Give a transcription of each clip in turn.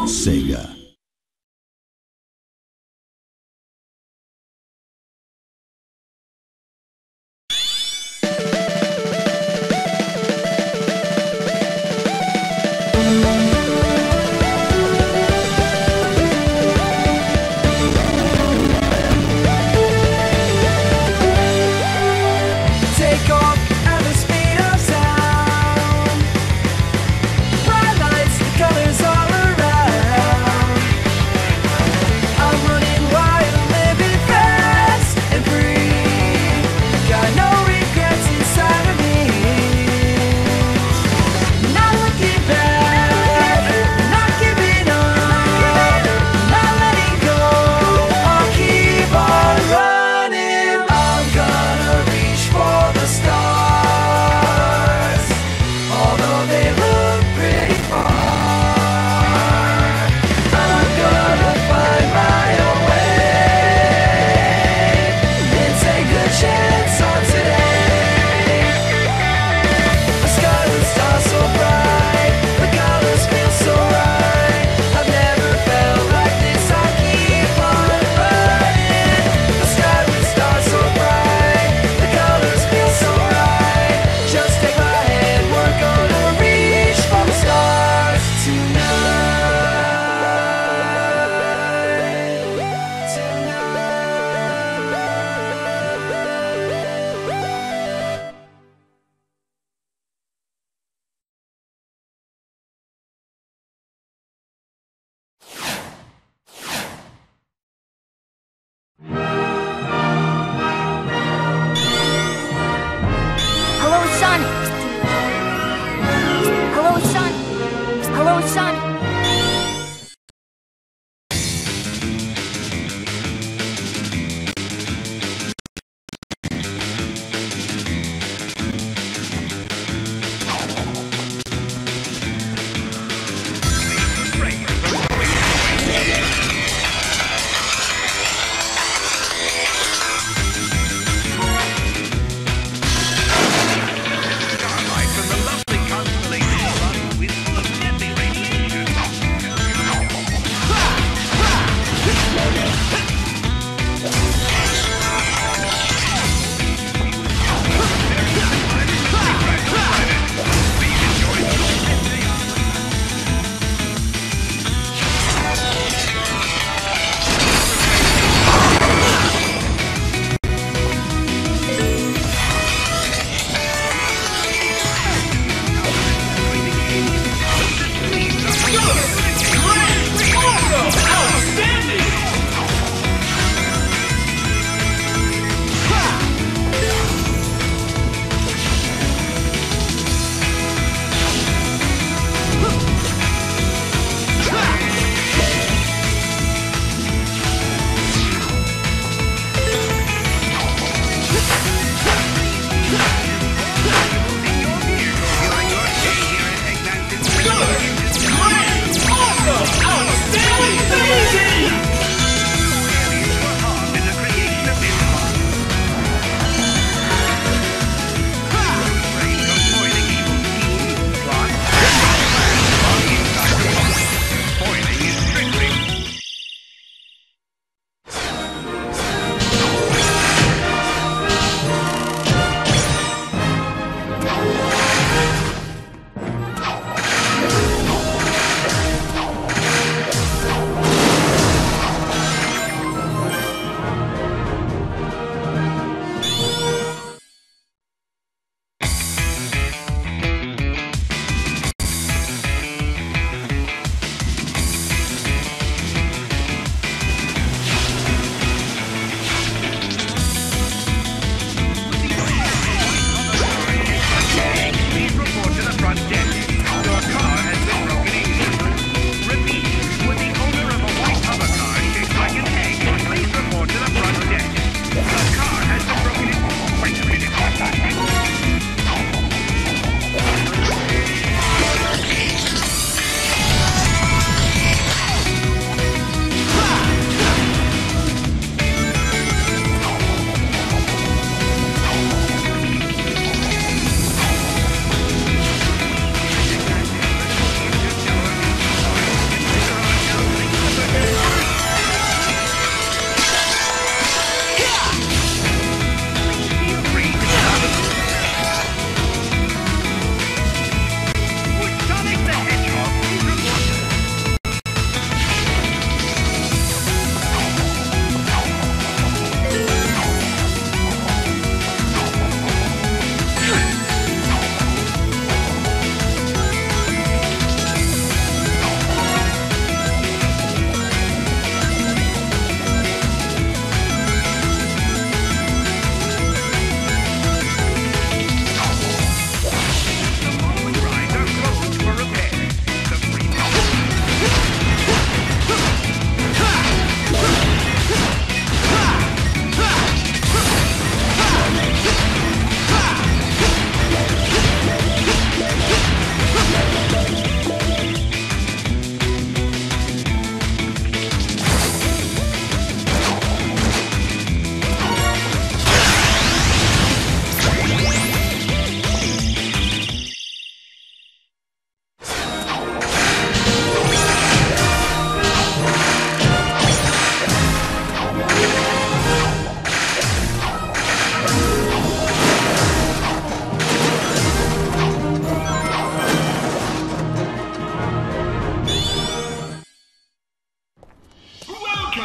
Sega. Colors all around.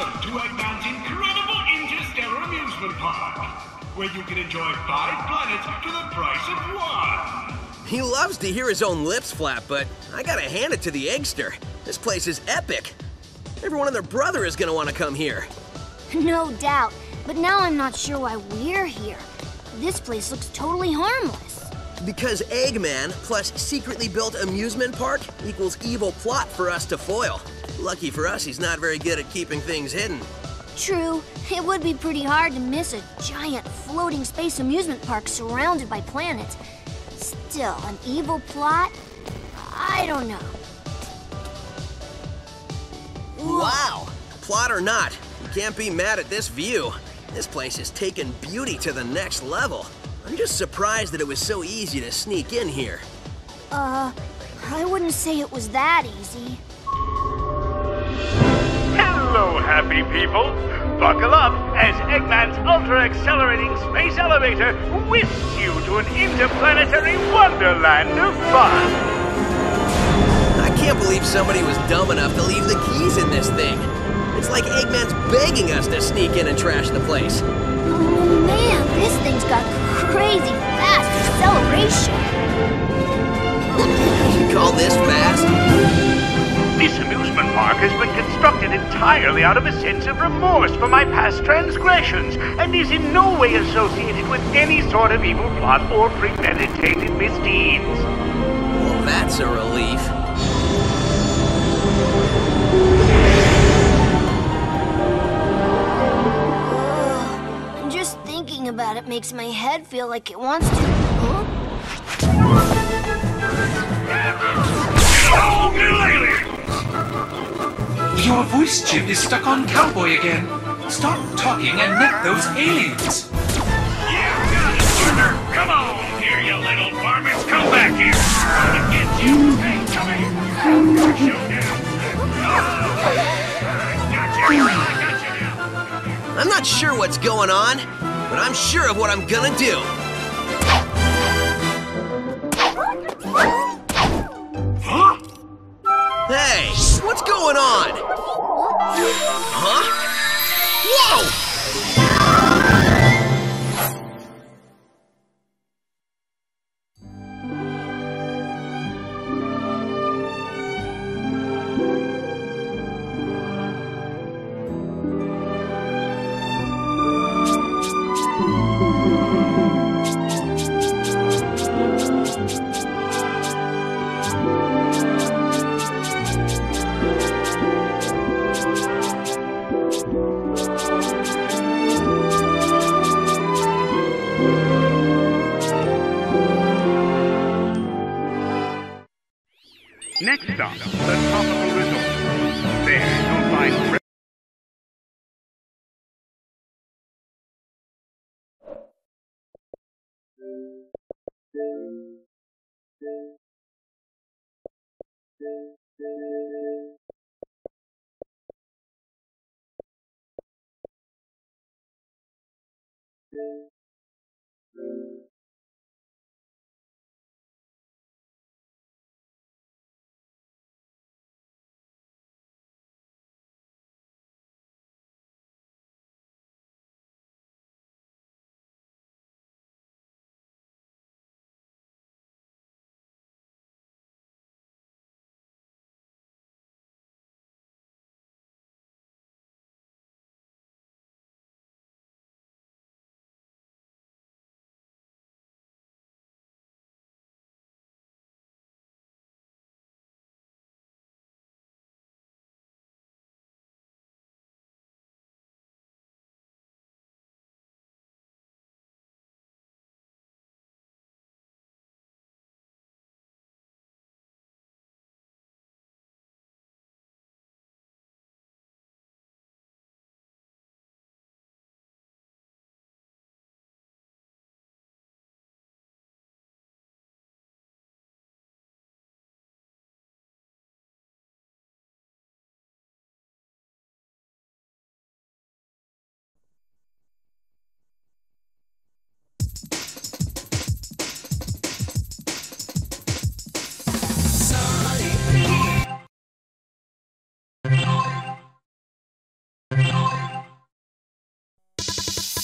Welcome to Eggman's incredible interstellar amusement park, where you can enjoy 5 planets for the price of 1. He loves to hear his own lips flap, but I gotta hand it to the Eggster. This place is epic. Everyone and their brother is gonna want to come here. No doubt, but now I'm not sure why we're here. This place looks totally harmless. Because Eggman plus secretly built amusement park equals evil plot for us to foil. Lucky for us, he's not very good at keeping things hidden. True, it would be pretty hard to miss a giant floating space amusement park surrounded by planets. Still, an evil plot? I don't know. Wow! Plot or not, you can't be mad at this view. This place has taken beauty to the next level. I'm just surprised that it was so easy to sneak in here. I wouldn't say it was that easy. Hello, happy people! Buckle up as Eggman's ultra-accelerating space elevator whisks you to an interplanetary wonderland of fun! I can't believe somebody was dumb enough to leave the keys in this thing. It's like Eggman's begging us to sneak in and trash the place. Oh man, this thing's got crazy fast acceleration. You call this fast? This amusement park has been constructed entirely out of a sense of remorse for my past transgressions, and is in no way associated with any sort of evil plot or premeditated misdeeds. Well, that's a relief. Just thinking about it makes my head feel like it wants to... Huh? Your voice chip is stuck on Cowboy again. Stop talking and net those aliens. You got it, partner! Come on here, you little varmints! Come back here! I'm gonna get you! Hey, come here! Gotcha! I'm not sure what's going on, but I'm sure of what I'm gonna do. Huh? Hey, what's going on? Huh? Whoa! Next stop, the Tropical Resort. There, you'll find...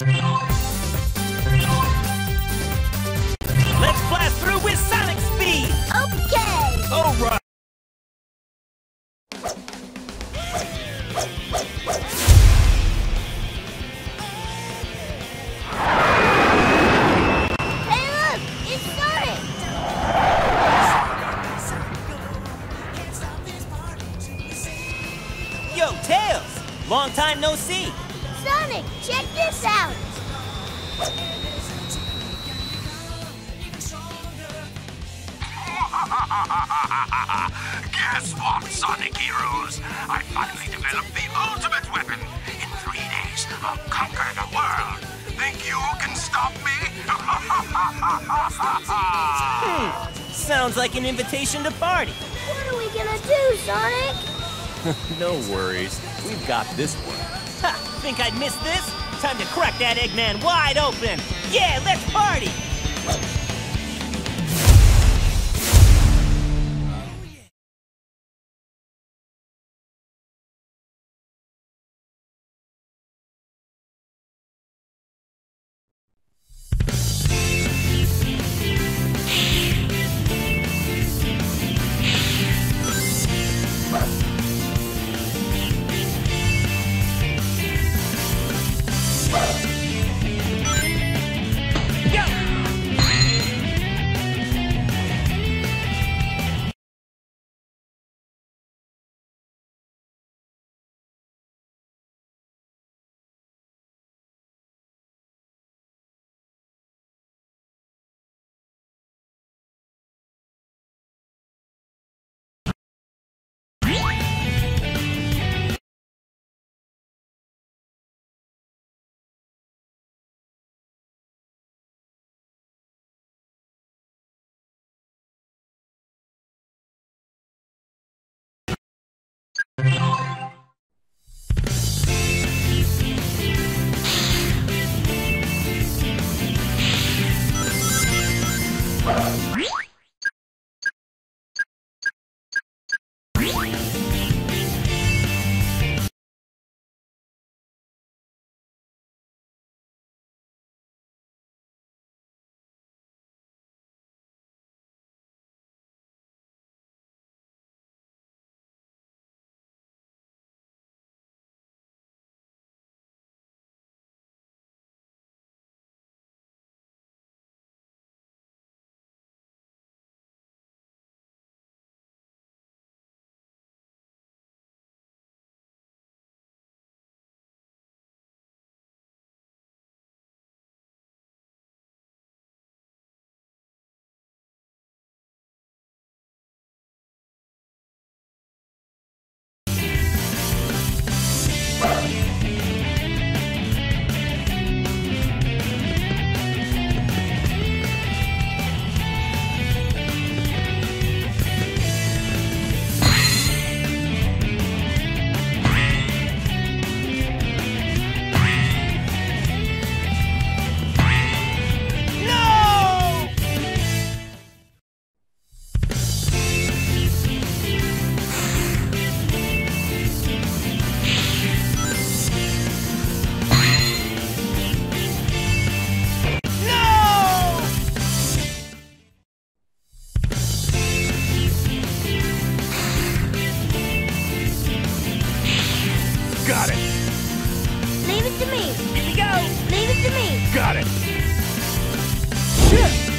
Let's blast through with sonic speed! Okay! All right! Hey look! It's Sonic! Yo, Tails! Long time no see! Sonic, check this out! Guess what, Sonic Heroes? I finally developed the ultimate weapon. In 3 days, I'll conquer the world. Think you can stop me? Sounds like an invitation to party. What are we gonna do, Sonic? No worries. We've got this one. Ha! Think I'd miss this? Time to crack that Eggman wide open! Yeah, let's party! Got it. Leave it to me. Here we go! Leave it to me. Got it. Shit!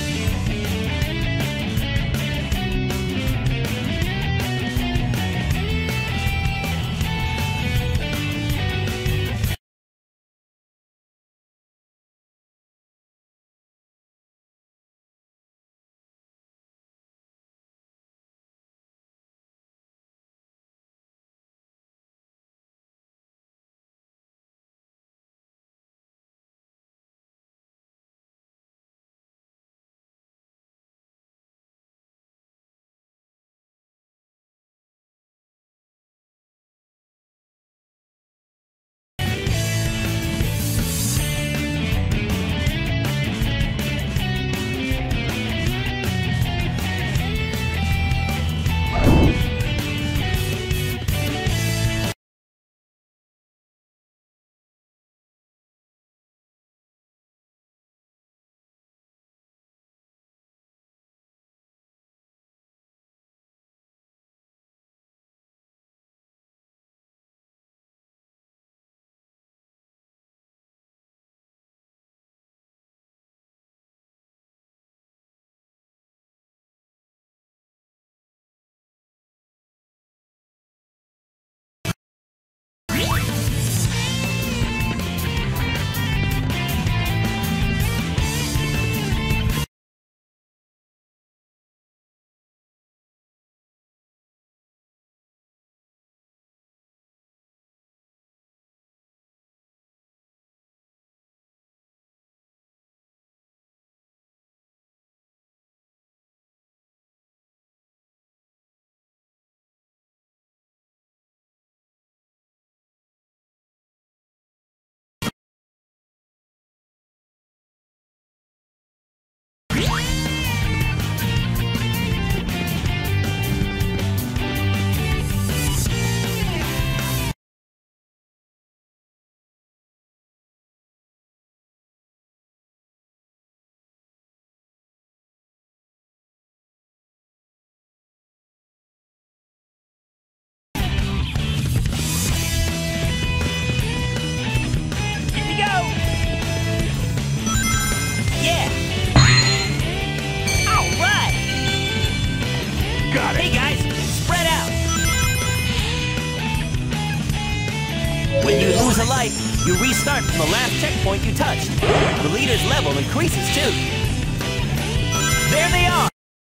lose a life, you restart from the last checkpoint you touched. The leader's level increases too. There they are!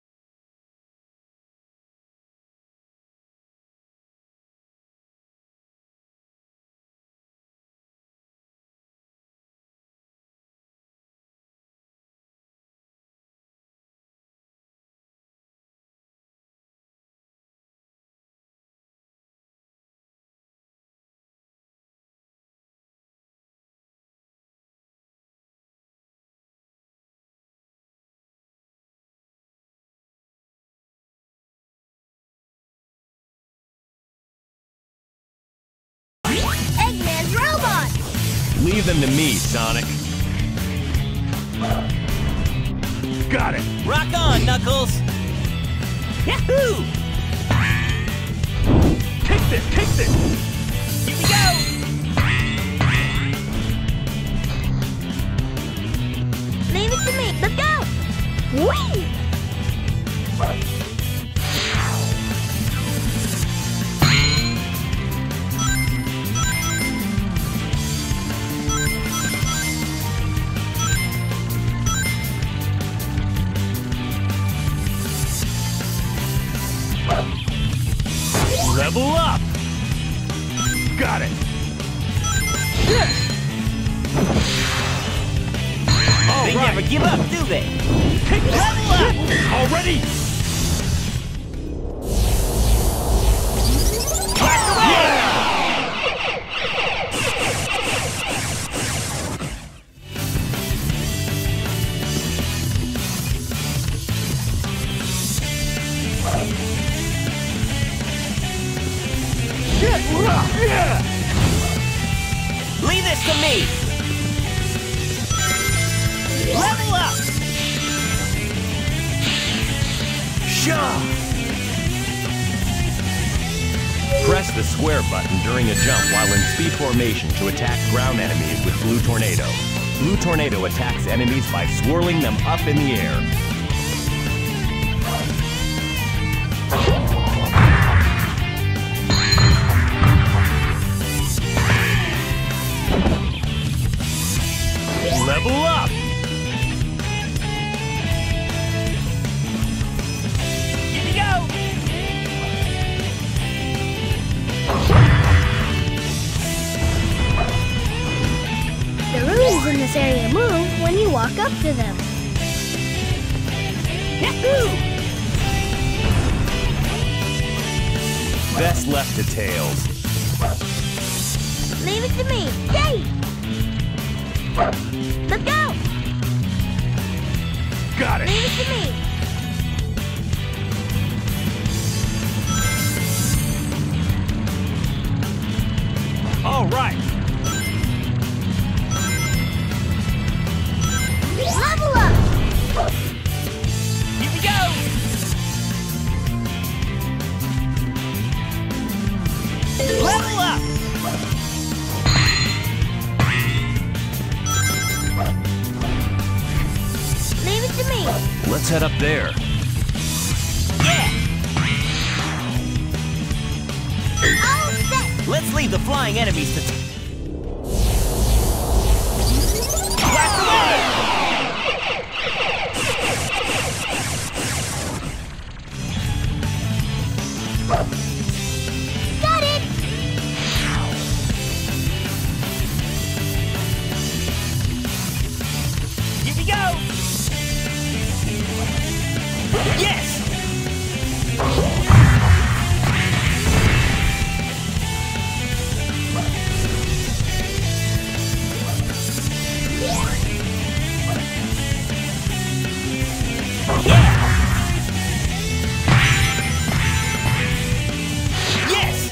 Eggman's robot! Leave them to me, Sonic. Got it. Rock on, Knuckles! Yahoo! Take this, take this. Here we go! Leave it to me. Let's go! Whee! Level up! Got it. They never give up, do they? Level up! Already? Blast away! Leave this to me! Level up! Shaw! Press the square button during a jump while in speed formation to attack ground enemies with Blue Tornado. Blue Tornado attacks enemies by swirling them up in the air. Level up! Here we go! The ruins in this area move when you walk up to them. Yahoo! Best left to Tails. Leave it to me. Yay! Let's go! Got it. Leave it to me. All right! Level up! Here we go! Level up! Leave it to me. Let's head up there. Yeah! All set. Let's leave the flying enemies to... Blast away! Got it. Here we go! Yes! Yes!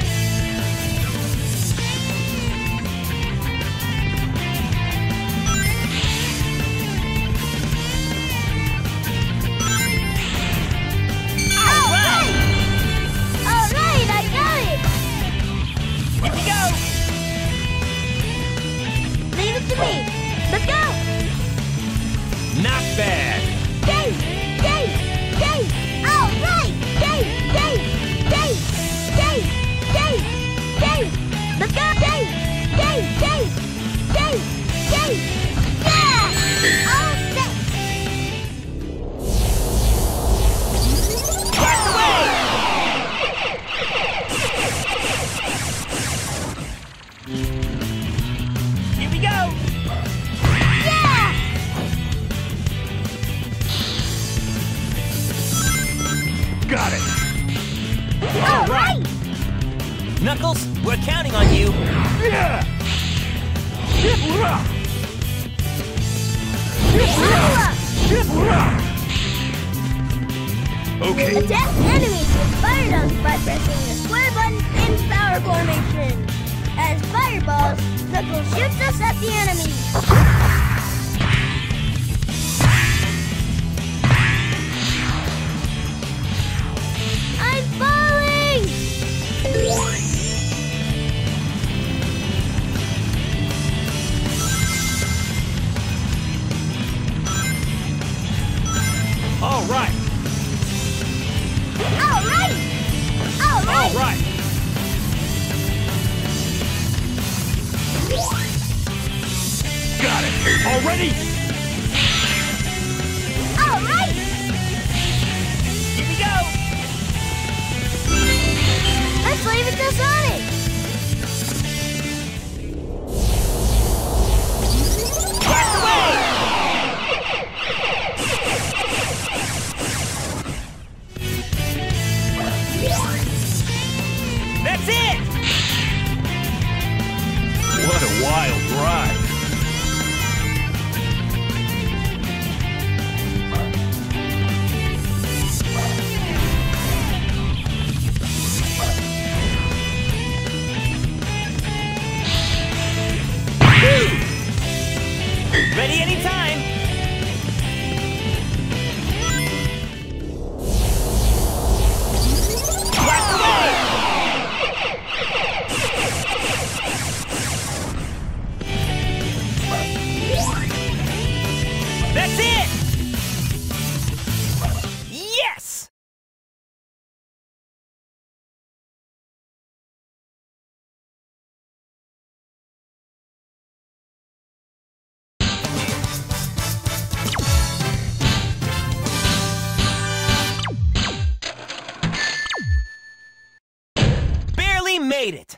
All right, I got it. Here we go! Leave it to me. Let's go. Not bad. Yay! Yay! Yay! All right! Yay! Yay! Yay! Yay! Yay! Yay! Let's go! Yay! Yay! Here we go! Yeah! Got it! All right! Knuckles, we're counting on you! Okay. Attack enemies with fire dunk by pressing the square button in power formation. As fireballs, Knuckles shoots us at the enemy. I'm falling! All right! All right! All right! All right! Got it! Already? All right! Here we go! Let's leave it to Sonic! Blast away! That's it! What a wild ride. Ready anytime! Blast away! That's it! Yes! Barely made it!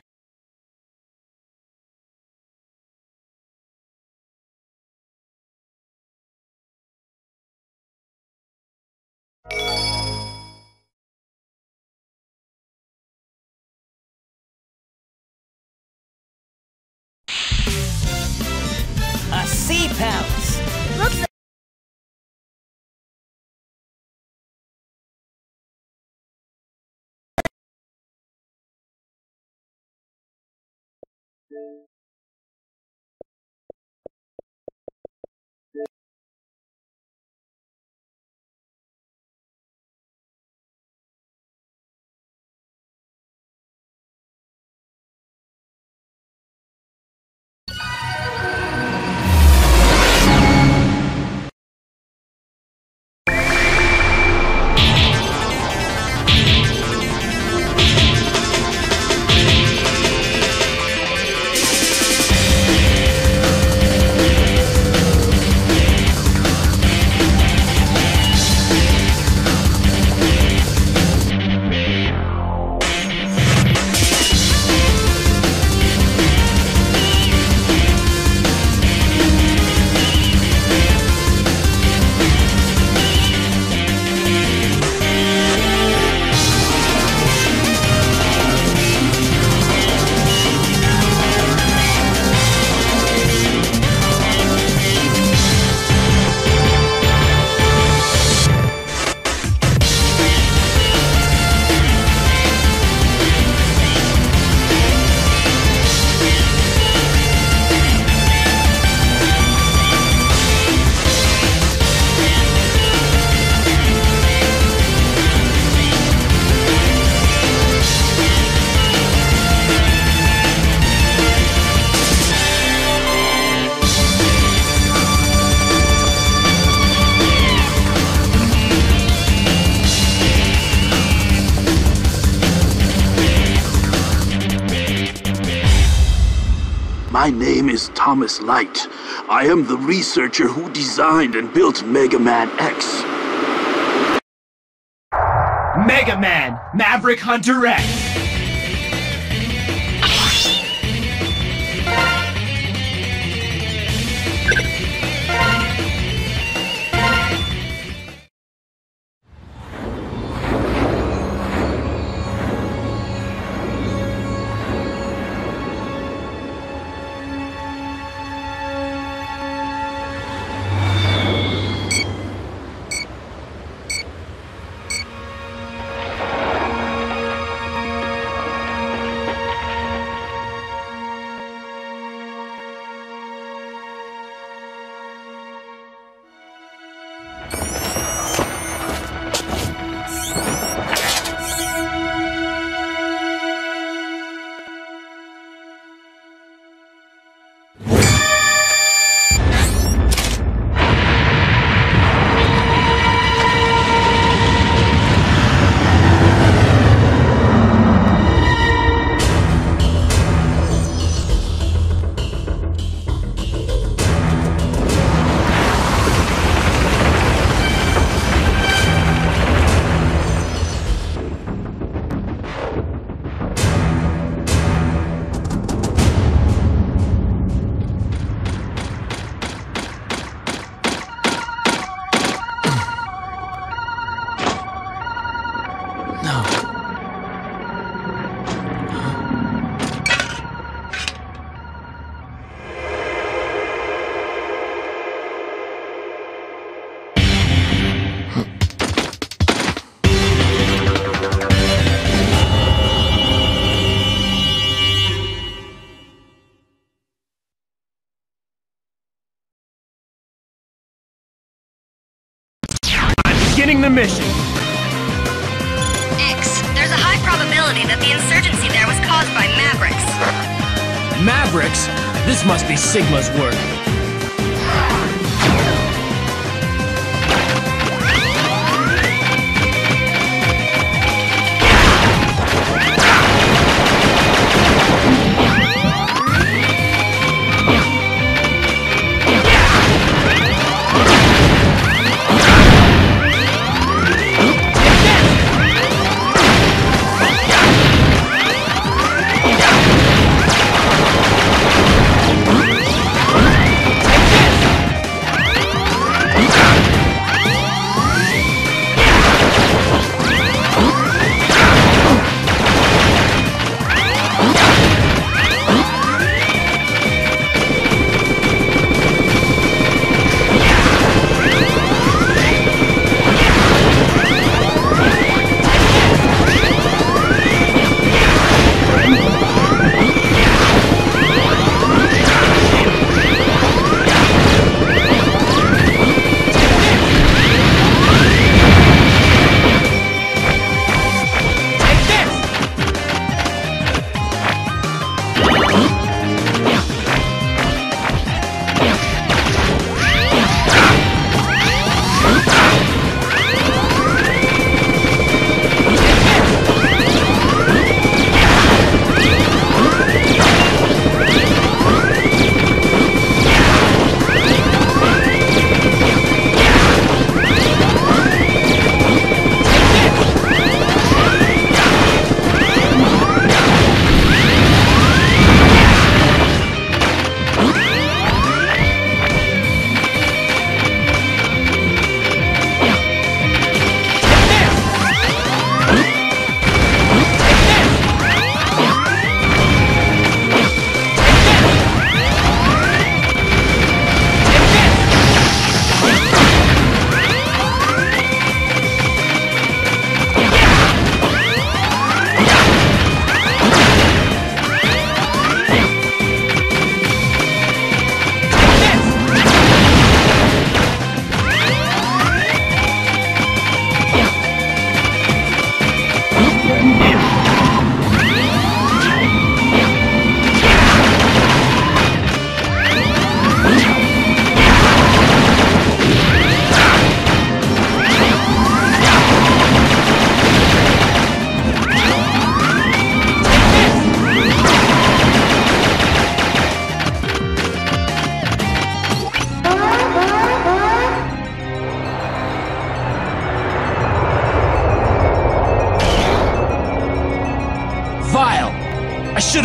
A sea palace! Looks like My name is Thomas Light. I am the researcher who designed and built Mega Man X. Mega Man, Maverick Hunter X. Beginning the mission. X, there's a high probability that the insurgency there was caused by Mavericks. Mavericks? This must be Sigma's work.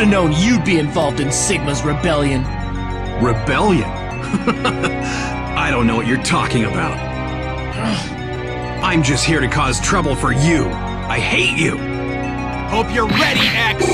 have known you'd be involved in Sigma's rebellion. Rebellion? I don't know what you're talking about. I'm just here to cause trouble for you. I hate you. Hope you're ready, X!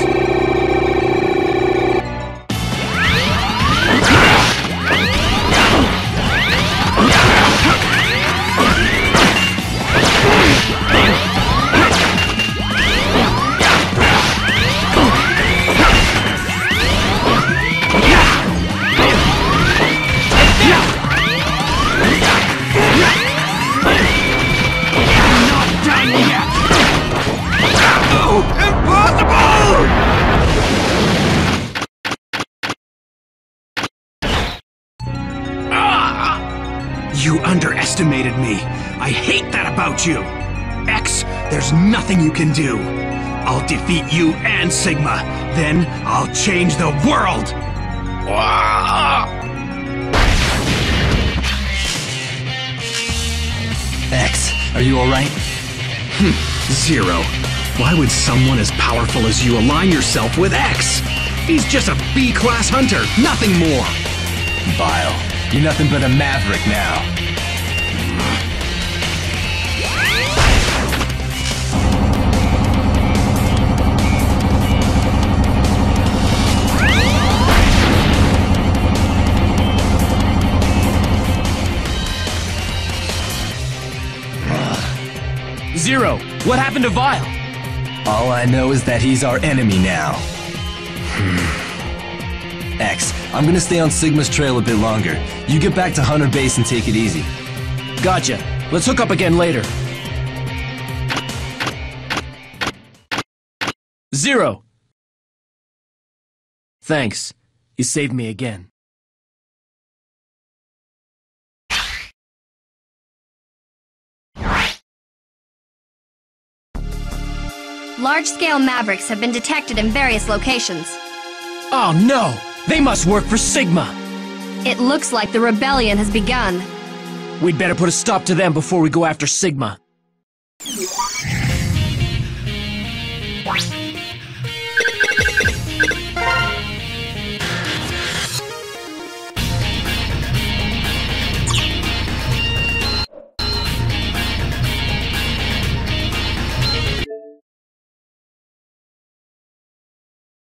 You underestimated me. I hate that about you. X, there's nothing you can do. I'll defeat you and Sigma. Then I'll change the world. X, are you alright? Zero. Why would someone as powerful as you align yourself with X? He's just a B-class hunter, nothing more. Vile. You're nothing but a maverick now. Zero, what happened to Vile? All I know is that he's our enemy now. X, I'm gonna stay on Sigma's trail a bit longer. You get back to Hunter Base and take it easy. Gotcha. Let's hook up again later. Zero. Thanks. You saved me again. Large-scale Mavericks have been detected in various locations. Oh no! They must work for Sigma! It looks like the rebellion has begun. We'd better put a stop to them before we go after Sigma.